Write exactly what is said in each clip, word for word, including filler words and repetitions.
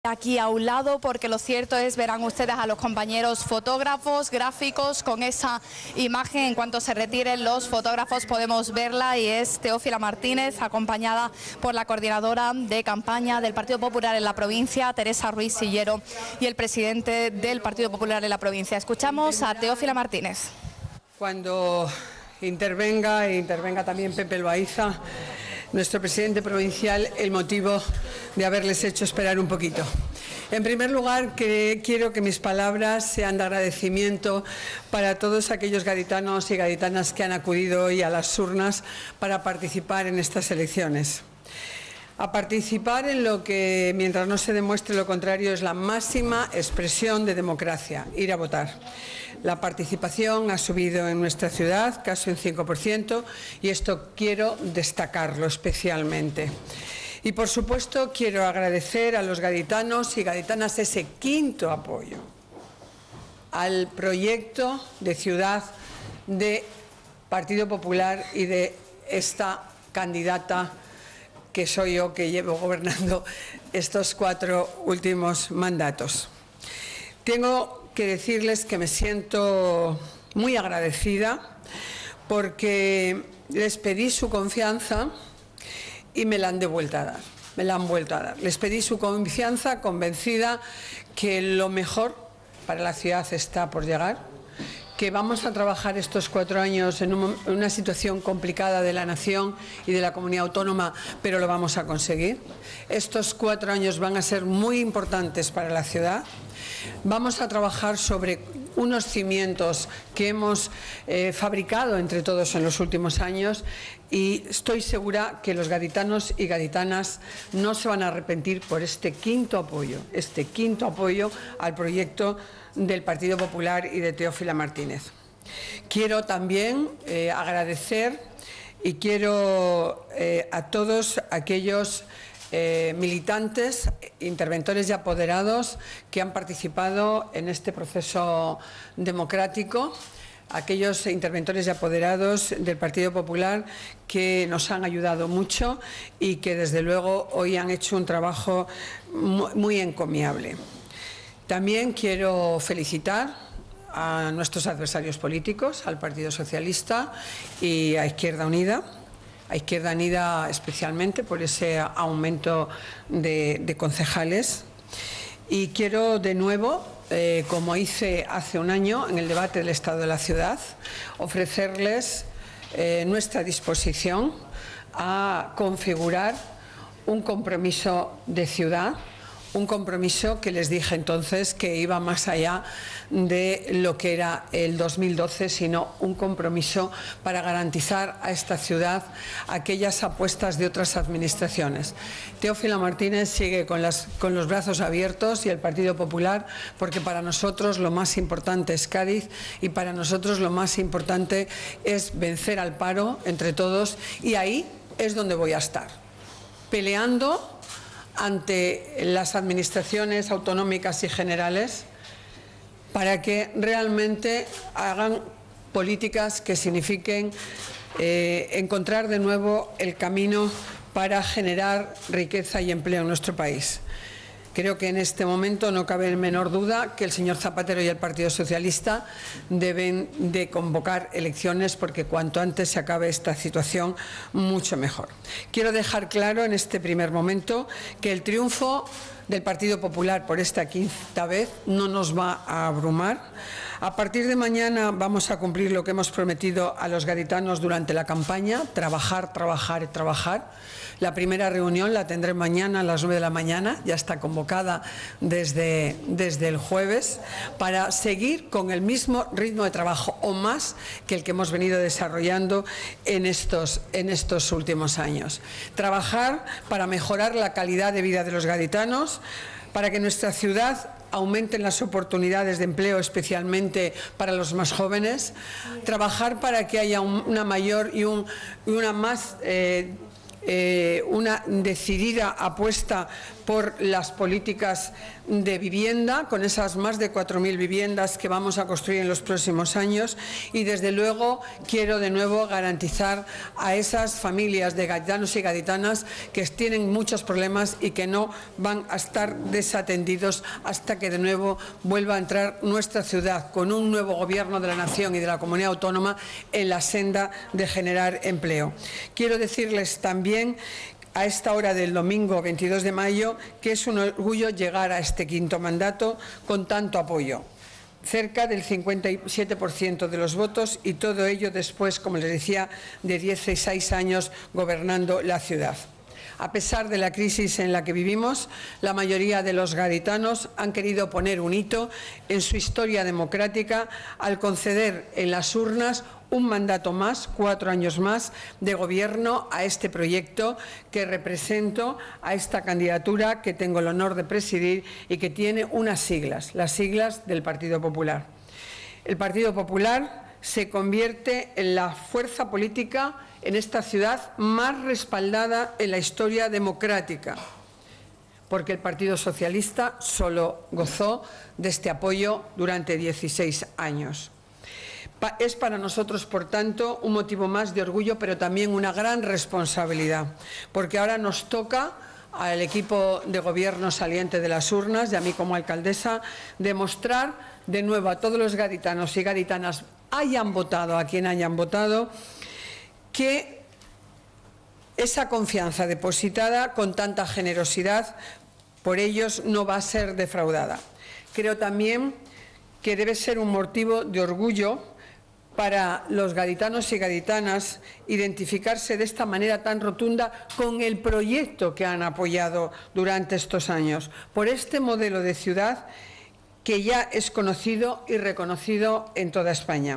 Aquí a un lado, porque lo cierto es, verán ustedes a los compañeros fotógrafos, gráficos, con esa imagen. En cuanto se retiren los fotógrafos podemos verla, y es Teófila Martínez, acompañada por la coordinadora de campaña del Partido Popular en la provincia, Teresa Ruiz Sillero, y el presidente del Partido Popular en la provincia. Escuchamos a Teófila Martínez. Cuando intervenga, e intervenga también Pepe Loaiza, nuestro presidente provincial, el motivo de haberles hecho esperar un poquito. En primer lugar, que quiero que mis palabras sean de agradecimiento para todos aquellos gaditanos y gaditanas que han acudido hoy a las urnas para participar en estas elecciones. A participar en lo que, mientras no se demuestre lo contrario, es la máxima expresión de democracia, ir a votar. La participación ha subido en nuestra ciudad casi un cinco por ciento, y esto quiero destacarlo especialmente. Y, por supuesto, quiero agradecer a los gaditanos y gaditanas ese quinto apoyo al proyecto de ciudad de Partido Popular y de esta candidata que soy yo, que llevo gobernando estos cuatro últimos mandatos. Tengo que decirles que me siento muy agradecida porque les pedí su confianza y me la han devuelto a dar, me la han vuelto a dar. Les pedí su confianza convencida que lo mejor para la ciudad está por llegar, que vamos a trabajar estos cuatro años en, un, en una situación complicada de la nación y de la comunidad autónoma, pero lo vamos a conseguir. Estos cuatro años van a ser muy importantes para la ciudad. Vamos a trabajar sobre unos cimientos que hemos eh, fabricado entre todos en los últimos años, y estoy segura que los gaditanos y gaditanas no se van a arrepentir por este quinto apoyo, este quinto apoyo al proyecto del Partido Popular y de Teófila Martínez. Quiero también eh, agradecer y quiero eh, a todos aquellos Eh, militantes, interventores y apoderados que han participado en este proceso democrático, aquellos interventores y apoderados del Partido Popular que nos han ayudado mucho y que desde luego hoy han hecho un trabajo muy, muy encomiable. También quiero felicitar a nuestros adversarios políticos, al Partido Socialista y a Izquierda Unida, a Izquierda Unida especialmente por ese aumento de, de concejales. Y quiero de nuevo, eh, como hice hace un año en el debate del Estado de la Ciudad, ofrecerles eh, nuestra disposición a configurar un compromiso de ciudad, un compromiso que les dije entonces que iba más allá de lo que era el dos mil doce, sino un compromiso para garantizar a esta ciudad aquellas apuestas de otras administraciones. Teófila Martínez sigue con, las, con los brazos abiertos, y el Partido Popular, porque para nosotros lo más importante es Cádiz, y para nosotros lo más importante es vencer al paro entre todos, y ahí es donde voy a estar, peleando ante las administraciones autonómicas y generales para que realmente hagan políticas que signifiquen eh, encontrar de nuevo el camino para generar riqueza y empleo en nuestro país. Creo que en este momento no cabe menor duda que el señor Zapatero y el Partido Socialista deben de convocar elecciones, porque cuanto antes se acabe esta situación, mucho mejor. Quiero dejar claro en este primer momento que el triunfo del Partido Popular por esta quinta vez no nos va a abrumar. A partir de mañana vamos a cumplir lo que hemos prometido a los gaditanos durante la campaña: trabajar, trabajar y trabajar. La primera reunión la tendré mañana a las nueve de la mañana, ya está convocada desde, desde el jueves, para seguir con el mismo ritmo de trabajo o más que el que hemos venido desarrollando en estos, en estos últimos años. Trabajar para mejorar la calidad de vida de los gaditanos, para que nuestra ciudad aumenten las oportunidades de empleo, especialmente para los más jóvenes. Trabajar para que haya un, una mayor y un, una más... Eh, Eh, una decidida apuesta por por las políticas de vivienda, con esas más de cuatro mil viviendas que vamos a construir en los próximos años, y desde luego quiero de nuevo garantizar a esas familias de gaditanos y gaditanas que tienen muchos problemas y que no van a estar desatendidos hasta que de nuevo vuelva a entrar nuestra ciudad con un nuevo gobierno de la nación y de la comunidad autónoma en la senda de generar empleo. Quiero decirles también a esta hora del domingo veintidós de mayo que es un orgullo llegar a este quinto mandato con tanto apoyo. Cerca del cincuenta y siete por ciento de los votos, y todo ello después, como les decía, de dieciséis años gobernando la ciudad. A pesar de la crisis en la que vivimos, la mayoría de los gaditanos han querido poner un hito en su historia democrática al conceder en las urnas un mandato más, cuatro años más, de gobierno a este proyecto que represento, a esta candidatura que tengo el honor de presidir y que tiene unas siglas, las siglas del Partido Popular. El Partido Popular se convierte en la fuerza política en esta ciudad más respaldada en la historia democrática, porque el Partido Socialista solo gozó de este apoyo durante dieciséis años. Es para nosotros, por tanto, un motivo más de orgullo, pero también una gran responsabilidad, porque ahora nos toca al equipo de gobierno saliente de las urnas y a mí como alcaldesa demostrar de nuevo a todos los gaditanos y gaditanas, hayan votado a quien hayan votado, que esa confianza depositada con tanta generosidad por ellos no va a ser defraudada. Creo también que debe ser un motivo de orgullo para los gaditanos y gaditanas identificarse de esta manera tan rotunda con el proyecto que han apoyado durante estos años, por este modelo de ciudad que ya es conocido y reconocido en toda España.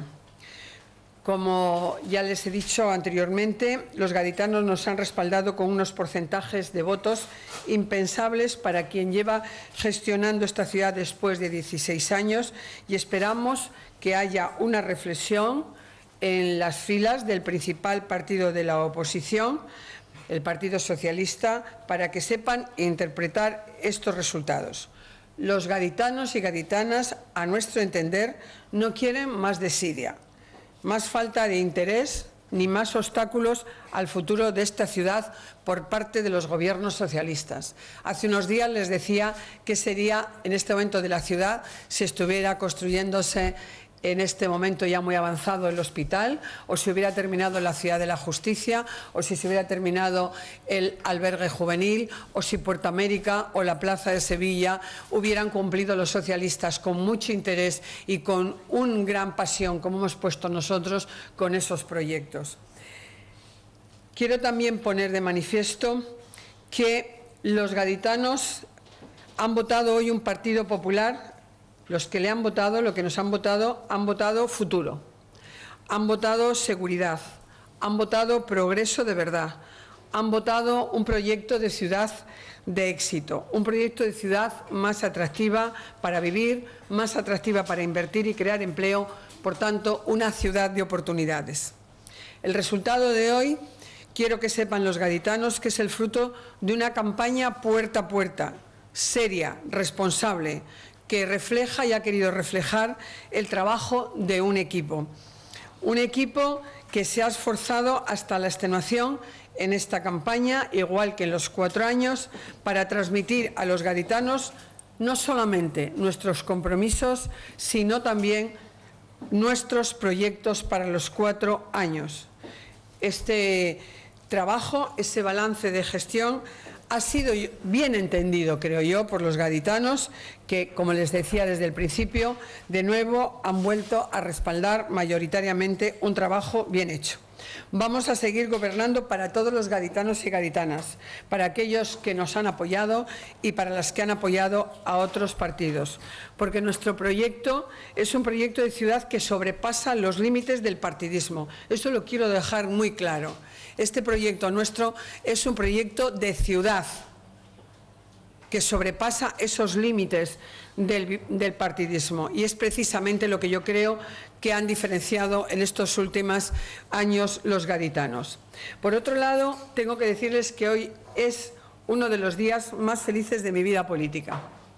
Como ya les he dicho anteriormente, los gaditanos nos han respaldado con unos porcentajes de votos impensables para quien lleva gestionando esta ciudad después de dieciséis años, y esperamos que haya una reflexión en las filas del principal partido de la oposición, el Partido Socialista, para que sepan interpretar estos resultados. Los gaditanos y gaditanas, a nuestro entender, no quieren más desidia, más falta de interés ni más obstáculos al futuro de esta ciudad por parte de los gobiernos socialistas. Hace unos días les decía que sería en este momento de la ciudad si estuviera construyéndose en este momento ya muy avanzado el hospital, o si hubiera terminado la Ciudad de la Justicia, o si se hubiera terminado el albergue juvenil, o si Puerto América o la Plaza de Sevilla hubieran cumplido los socialistas con mucho interés y con una gran pasión, como hemos puesto nosotros, con esos proyectos. Quiero también poner de manifiesto que los gaditanos han votado hoy un Partido Popular. Los que le han votado, lo que nos han votado, han votado futuro, han votado seguridad, han votado progreso de verdad, han votado un proyecto de ciudad de éxito, un proyecto de ciudad más atractiva para vivir, más atractiva para invertir y crear empleo, por tanto, una ciudad de oportunidades. El resultado de hoy, quiero que sepan los gaditanos, que es el fruto de una campaña puerta a puerta, seria, responsable, que refleja y ha querido reflejar el trabajo de un equipo. Un equipo que se ha esforzado hasta la extenuación en esta campaña, igual que en los cuatro años, para transmitir a los gaditanos no solamente nuestros compromisos, sino también nuestros proyectos para los cuatro años. Este trabajo, ese balance de gestión, ha sido bien entendido, creo yo, por los gaditanos, que, como les decía desde el principio, de nuevo han vuelto a respaldar mayoritariamente un trabajo bien hecho. Vamos a seguir gobernando para todos los gaditanos y gaditanas, para aquellos que nos han apoyado y para las que han apoyado a otros partidos, porque nuestro proyecto es un proyecto de ciudad que sobrepasa los límites del partidismo. Eso lo quiero dejar muy claro. Este proyecto nuestro es un proyecto de ciudad que sobrepasa esos límites del, del partidismo, y es precisamente lo que yo creo que han diferenciado en estos últimos años los gaditanos. Por otro lado, tengo que decirles que hoy es uno de los días más felices de mi vida política.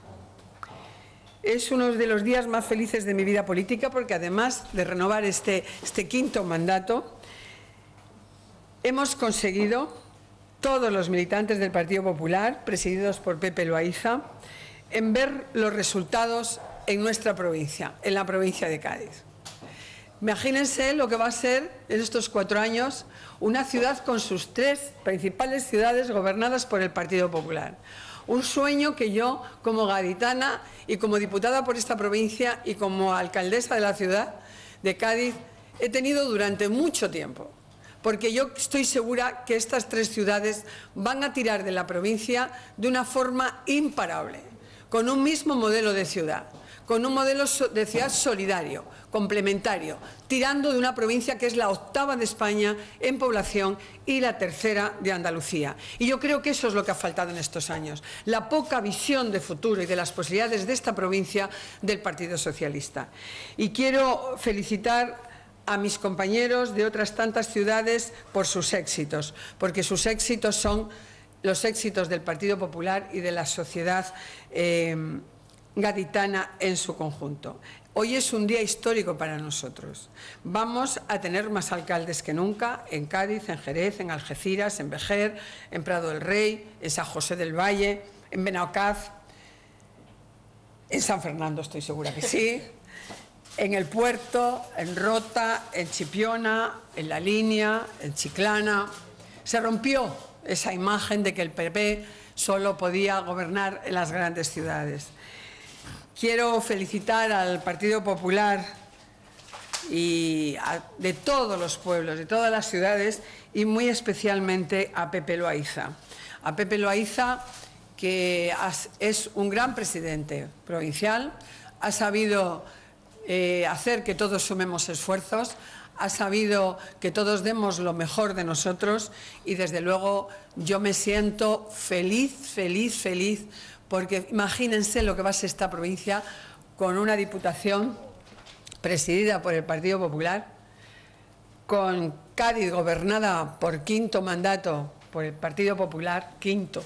Es uno de los días más felices de mi vida política porque además de renovar este, este quinto mandato, hemos conseguido, todos los militantes del Partido Popular, presididos por Pepe Loaiza, en ver los resultados en nuestra provincia, en la provincia de Cádiz. Imagínense lo que va a ser en estos cuatro años una ciudad con sus tres principales ciudades gobernadas por el Partido Popular. Un sueño que yo, como gaditana y como diputada por esta provincia y como alcaldesa de la ciudad de Cádiz, he tenido durante mucho tiempo. Porque yo estoy segura que estas tres ciudades van a tirar de la provincia de una forma imparable, con un mismo modelo de ciudad, con un modelo de ciudad solidario, complementario, tirando de una provincia que es la octava de España en población y la tercera de Andalucía. Y yo creo que eso es lo que ha faltado en estos años, la poca visión de futuro y de las posibilidades de esta provincia del Partido Socialista. Y quiero felicitar a mis compañeros de otras tantas ciudades por sus éxitos, porque sus éxitos son los éxitos del Partido Popular y de la sociedad eh, gaditana en su conjunto. Hoy es un día histórico para nosotros. Vamos a tener más alcaldes que nunca en Cádiz, en Jerez, en Algeciras, en Vejer, en Prado del Rey, en San José del Valle, en Benaocaz, en San Fernando estoy segura que sí, en el Puerto, en Rota, en Chipiona, en La Línea, en Chiclana. Se rompió esa imagen de que el P P solo podía gobernar en las grandes ciudades. Quiero felicitar al Partido Popular y a, de todos los pueblos, de todas las ciudades y muy especialmente a Pepe Loaiza. A Pepe Loaiza, que es un gran presidente provincial, ha sabido eh, hacer que todos sumemos esfuerzos, ha sabido que todos demos lo mejor de nosotros y desde luego yo me siento feliz, feliz, feliz porque imagínense lo que va a ser esta provincia con una diputación presidida por el Partido Popular, con Cádiz gobernada por quinto mandato por el Partido Popular, quinto,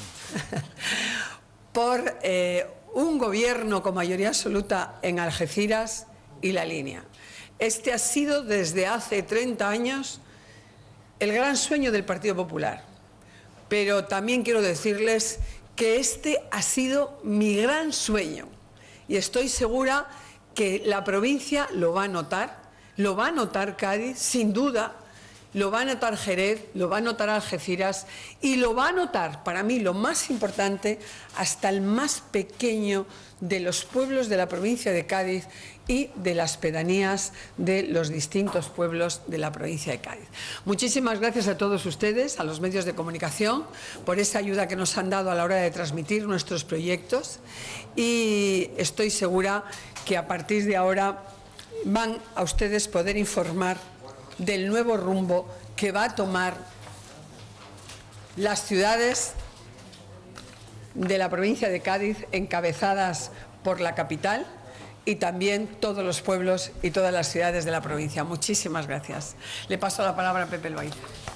por eh, un gobierno con mayoría absoluta en Algeciras y La Línea. Este ha sido desde hace treinta años el gran sueño del Partido Popular, pero también quiero decirles que este ha sido mi gran sueño y estoy segura que la provincia lo va a notar, lo va a notar Cádiz, sin duda, lo va a notar Jerez, lo va a notar Algeciras y lo va a notar, para mí lo más importante, hasta el más pequeño de los pueblos de la provincia de Cádiz y de las pedanías de los distintos pueblos de la provincia de Cádiz. Muchísimas gracias a todos ustedes, a los medios de comunicación, por esa ayuda que nos han dado a la hora de transmitir nuestros proyectos y estoy segura que a partir de ahora van a ustedes poder informar del nuevo rumbo que va a tomar las ciudades de la provincia de Cádiz encabezadas por la capital y también todos los pueblos y todas las ciudades de la provincia. Muchísimas gracias. Le paso la palabra a Pepe Loaiza.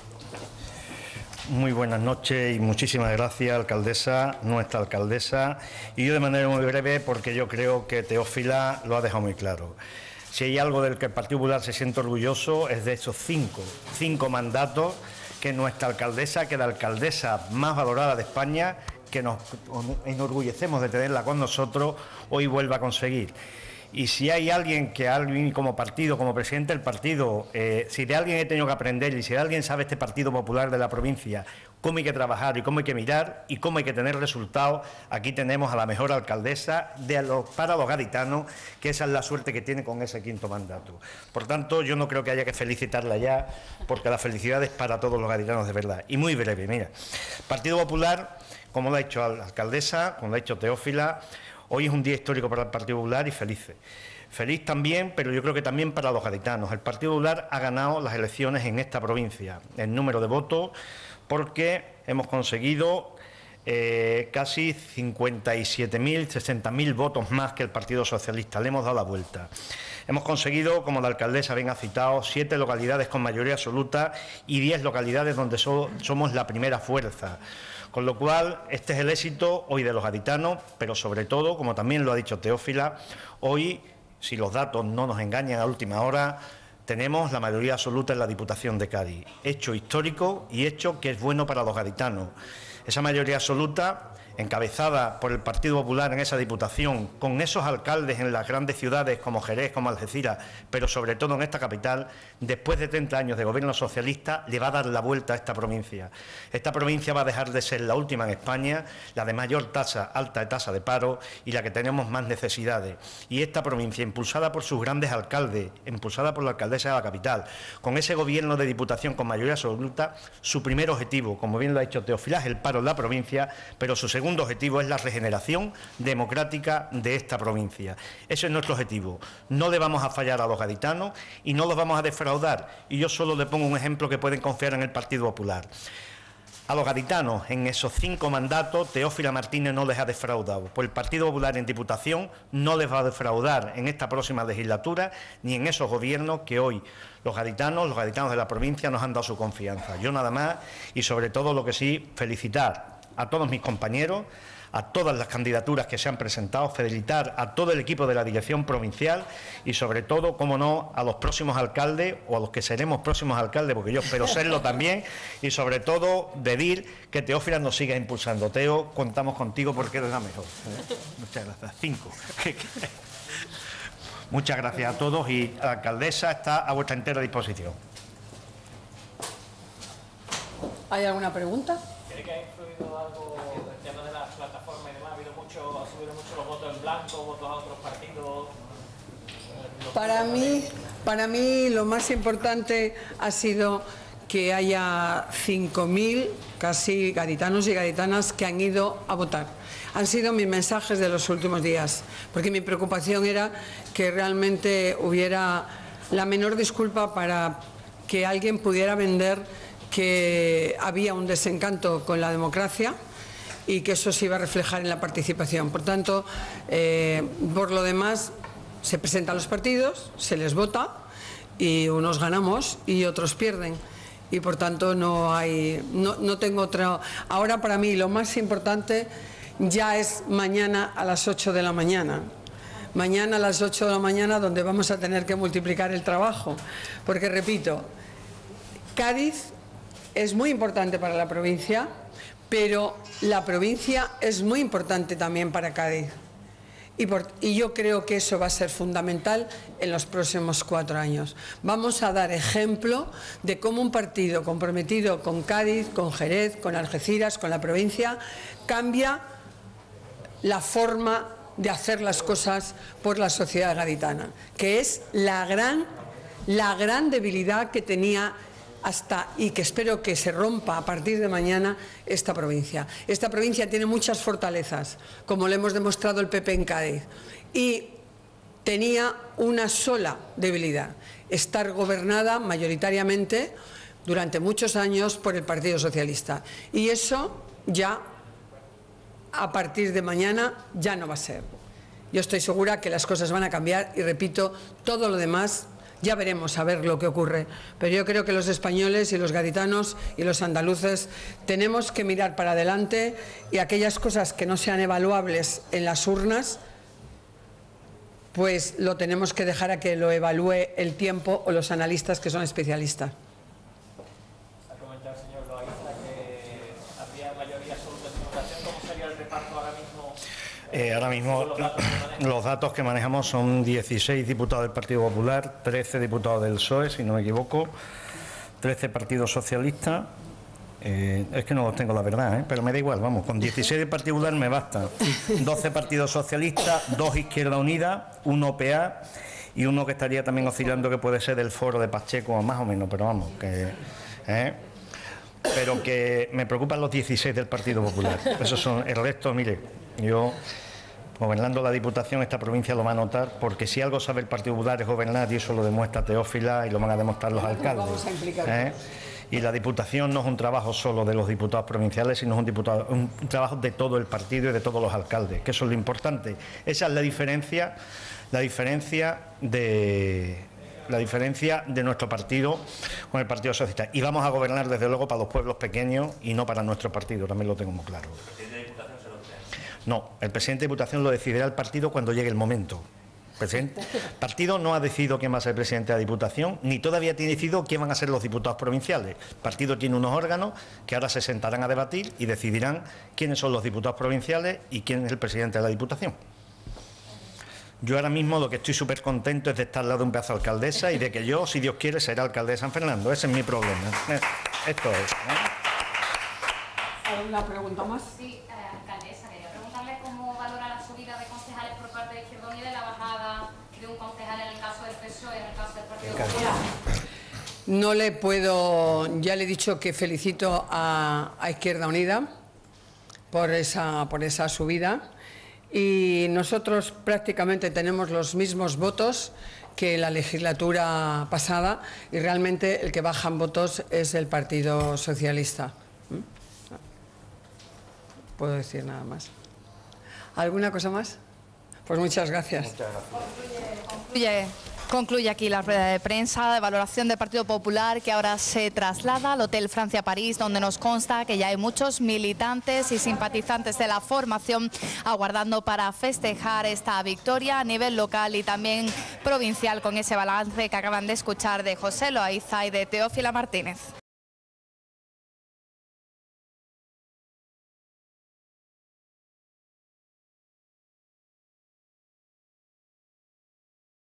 Muy buenas noches y muchísimas gracias, alcaldesa, nuestra alcaldesa. Y yo de manera muy breve, porque yo creo que Teófila lo ha dejado muy claro. Si hay algo del que el Partido Popular se siente orgulloso es de esos cinco, cinco mandatos que nuestra alcaldesa, que la alcaldesa más valorada de España, que nos enorgullecemos de tenerla con nosotros, hoy vuelva a conseguir. Y si hay alguien que alguien como partido, como presidente del partido, eh, si de alguien he tenido que aprender y si de alguien sabe este Partido Popular de la provincia cómo hay que trabajar y cómo hay que mirar y cómo hay que tener resultados, aquí tenemos a la mejor alcaldesa de los, para los gaditanos, que esa es la suerte que tiene con ese quinto mandato. Por tanto, yo no creo que haya que felicitarla ya, porque la felicidad es para todos los gaditanos de verdad. Y muy breve, mira, Partido Popular, como lo ha dicho la alcaldesa, como lo ha dicho Teófila, hoy es un día histórico para el Partido Popular y felices. Feliz también, pero yo creo que también para los gaditanos. El Partido Popular ha ganado las elecciones en esta provincia, en número de votos, porque hemos conseguido eh, casi cincuenta y siete mil, sesenta mil votos más que el Partido Socialista. Le hemos dado la vuelta. Hemos conseguido, como la alcaldesa bien ha citado, siete localidades con mayoría absoluta y diez localidades donde so, somos la primera fuerza, Con lo cual, este es el éxito hoy de los gaditanos, pero sobre todo, como también lo ha dicho Teófila, hoy, si los datos no nos engañan a última hora, tenemos la mayoría absoluta en la Diputación de Cádiz. Hecho histórico y hecho que es bueno para los gaditanos. Esa mayoría absoluta, encabezada por el Partido Popular en esa Diputación, con esos alcaldes en las grandes ciudades como Jerez, como Algeciras, pero sobre todo en esta capital, después de treinta años de gobierno socialista, le va a dar la vuelta a esta provincia. Esta provincia va a dejar de ser la última en España, la de mayor tasa, alta tasa de paro y la que tenemos más necesidades. Y esta provincia, impulsada por sus grandes alcaldes, impulsada por la alcaldesa de la capital, con ese gobierno de Diputación con mayoría absoluta, su primer objetivo, como bien lo ha dicho Teófila, es el paro en la provincia, pero su segundo objetivo es la regeneración democrática de esta provincia. Ese es nuestro objetivo. No le vamos a fallar a los gaditanos y no los vamos a defraudar. Y yo solo le pongo un ejemplo que pueden confiar en el Partido Popular. A los gaditanos, en esos cinco mandatos, Teófila Martínez no les ha defraudado. Pues el Partido Popular en Diputación no les va a defraudar en esta próxima legislatura ni en esos gobiernos que hoy los gaditanos, los gaditanos de la provincia nos han dado su confianza. Yo nada más y sobre todo lo que sí, felicitar a todos mis compañeros, a todas las candidaturas que se han presentado, felicitar a todo el equipo de la dirección provincial y sobre todo, como no, a los próximos alcaldes o a los que seremos próximos alcaldes, porque yo espero serlo también, y sobre todo pedir que Teófila nos siga impulsando. Teo, contamos contigo porque eres la mejor. ¿Eh? Muchas gracias. Cinco. Muchas gracias a todos y la alcaldesa está a vuestra entera disposición. ¿Hay alguna pregunta? ¿Cree que ha influido algo el tema de las plataformas y demás? ¿Ha habido mucho, ha subido mucho los votos en blanco, votos a otros partidos? Para mí, para mí lo más importante ha sido que haya cinco mil casi gaditanos y gaditanas que han ido a votar. Han sido mis mensajes de los últimos días, porque mi preocupación era que realmente hubiera la menor disculpa para que alguien pudiera vender que había un desencanto con la democracia y que eso se iba a reflejar en la participación. Por tanto, eh, por lo demás, se presentan los partidos, se les vota y unos ganamos y otros pierden. Y por tanto no hay, no, no tengo otra. Ahora para mí lo más importante ya es mañana a las ocho de la mañana. Mañana a las ocho de la mañana donde vamos a tener que multiplicar el trabajo. Porque repito, Cádiz es muy importante para la provincia, pero la provincia es muy importante también para Cádiz. Y, por, y yo creo que eso va a ser fundamental en los próximos cuatro años. Vamos a dar ejemplo de cómo un partido comprometido con Cádiz, con Jerez, con Algeciras, con la provincia, cambia la forma de hacer las cosas por la sociedad gaditana, que es la gran, la gran debilidad que tenía hasta y que espero que se rompa a partir de mañana esta provincia. Esta provincia tiene muchas fortalezas, como le hemos demostrado el P P en Cádiz, y tenía una sola debilidad: estar gobernada mayoritariamente durante muchos años por el Partido Socialista. Y eso ya, a partir de mañana, ya no va a ser. Yo estoy segura que las cosas van a cambiar y, repito, todo lo demás ya veremos a ver lo que ocurre, pero yo creo que los españoles y los gaditanos y los andaluces tenemos que mirar para adelante y aquellas cosas que no sean evaluables en las urnas, pues lo tenemos que dejar a que lo evalúe el tiempo o los analistas que son especialistas. Ha comentado el señor Loaiza que había mayoría absoluta en Diputación. ¿Cómo sería el reparto ahora mismo? Eh, ahora mismo Los datos, los datos que manejamos son dieciséis diputados del Partido Popular, trece diputados del P S O E, si no me equivoco, trece partidos socialistas. Eh, es que no los tengo, la verdad, ¿eh? Pero me da igual, vamos, con dieciséis del Partido Popular me basta. doce partidos socialistas, dos Izquierda Unida, uno P A y uno que estaría también oscilando, que puede ser del Foro de Pacheco, más o menos, pero vamos, que... ¿eh? Pero que me preocupan los dieciséis del Partido Popular. Esos son el resto. Mire, yo gobernando la Diputación, esta provincia lo va a notar, porque si algo sabe el Partido Popular es gobernar, y eso lo demuestra Teófila y lo van a demostrar los alcaldes. Vamos a implicar. ¿Eh? Y la Diputación no es un trabajo solo de los diputados provinciales, sino es un, diputado, un trabajo de todo el partido y de todos los alcaldes, que eso es lo importante. Esa es la diferencia, la diferencia de, la diferencia de nuestro partido con el Partido Socialista. Y vamos a gobernar, desde luego, para los pueblos pequeños y no para nuestro partido, también lo tengo muy claro. ¿El presidente de Diputación se lo cree? No, el presidente de Diputación lo decidirá el partido cuando llegue el momento. El partido no ha decidido quién va a ser presidente de la Diputación, ni todavía tiene decidido quién van a ser los diputados provinciales. El partido tiene unos órganos que ahora se sentarán a debatir y decidirán quiénes son los diputados provinciales y quién es el presidente de la Diputación. Yo ahora mismo lo que estoy súper contento es de estar al lado de un pedazo de alcaldesa y de que yo, si Dios quiere, será alcalde de San Fernando. Ese es mi problema. Esto es. ¿eh? ¿Alguna pregunta más? Sí, eh, alcaldesa, quería preguntarle cómo valora la subida de concejales por parte de Izquierda Unida y la bajada de un concejal en el caso del P S O E y en el caso del Partido Popular. No le puedo, ya le he dicho que felicito a, a Izquierda Unida por esa, por esa subida, y nosotros prácticamente tenemos los mismos votos que la legislatura pasada, y realmente el que baja en votos es el Partido Socialista. ¿Mm? Puedo decir nada más. ¿Alguna cosa más? Pues muchas gracias. Muchas gracias. Concluye, concluye aquí la rueda de prensa de valoración del Partido Popular, que ahora se traslada al Hotel Francia París, donde nos consta que ya hay muchos militantes y simpatizantes de la formación aguardando para festejar esta victoria a nivel local y también provincial, con ese balance que acaban de escuchar de José Loaiza y de Teófila Martínez.